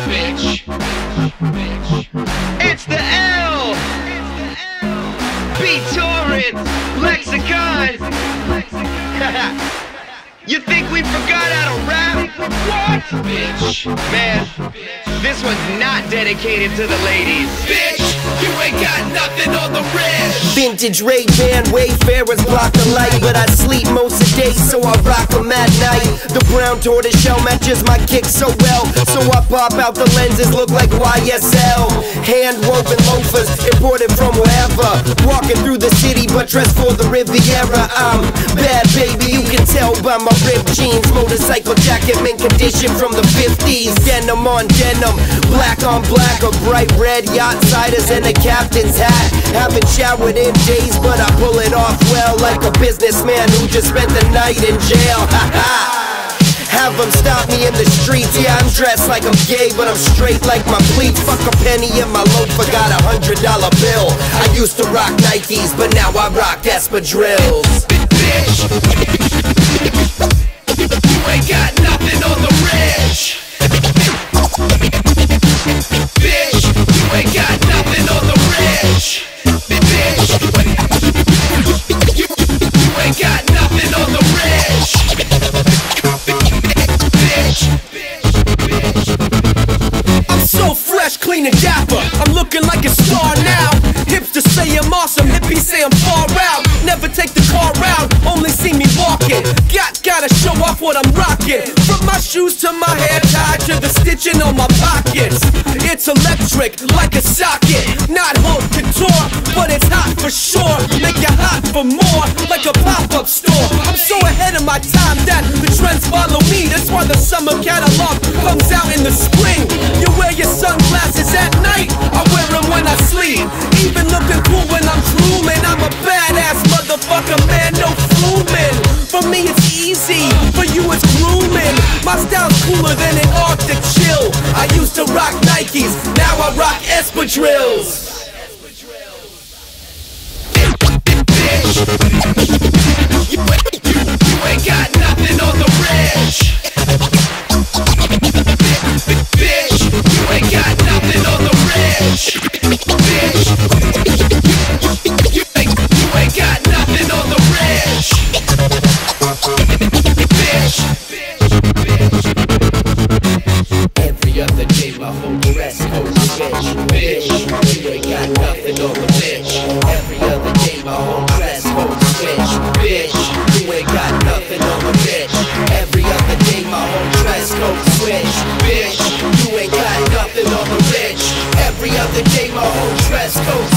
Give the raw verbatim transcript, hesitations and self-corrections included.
bitch. It's the L. B-Torrent, Lexicon. You think we forgot how to rap? What? Bitch. Man, this one's not dedicated to the ladies. Bitch, you ain't got nothing on the wrist. Vintage Ray-Ban Wayfarers block the light, but I sleep most of the day, so I rock them at night. The brown tortoise shell matches my kick so well, so I pop out the lenses, look like Y S L. Hand-woven loafers, imported from wherever. Walking through the city, but dressed for the Riviera. I'm bad, baby, you can tell by my ripped jeans. Motorcycle jacket, mint condition from the fifties. Denim on denim, black on black. A bright red yacht siders and a captain's hat. Haven't showered in days, but I pull it off well, like a businessman who just spent the night in jail. Ha ha. Have them stop me in the streets. Yeah, I'm dressed like I'm gay, but I'm straight like my pleats. Fuck a penny in my loafer, got a hundred dollar bill. I used to rock Nikes, but now I rock espadrilles. Bitch, you ain't got nothing on the ridge. Bitch, you ain't got nothing on the ridge. Bitch, you, you ain't got nothing on the ridge. I'm so fresh, clean and dapper. I'm looking like a star now. Hipsters say I'm awesome, hippies say I'm far out. Never take the car out, only see me walking. Got, gotta show off what I'm rocking. From my shoes to my hair tie to the stitching on my pockets. It's electric, like a socket. Not haute couture, but it's hot for sure. Make you hot for more, like a pop-up store. I'm so ahead of my time that the trends follow me. That's why the summer catalog comes out in the spring. You wear your sunglasses at night, I wear them when I sleep. Even looking cool when I'm grooming. I'm a badass motherfucker, man, no flumin'. For me it's easy, for you it's grooming. My style's cooler than an Arctic chill. I used to rock Nikes, now I rock espadrilles. Bitch, you, you, you ain't got nothing on the ridge. Bitch, you ain't got nothing on the ridge. Bitch, you, you, ain't, you ain't got nothing on the ridge. Bitch, Every other day my whole dress goes switch. Bitch, you ain't got nothing on the bitch. Every other day my whole dress goes switch. Bitch, you ain't got nothing on the bitch. Every other day my whole dress goes switch. Bitch, you ain't got nothing on the bitch. Every other day my whole dress goes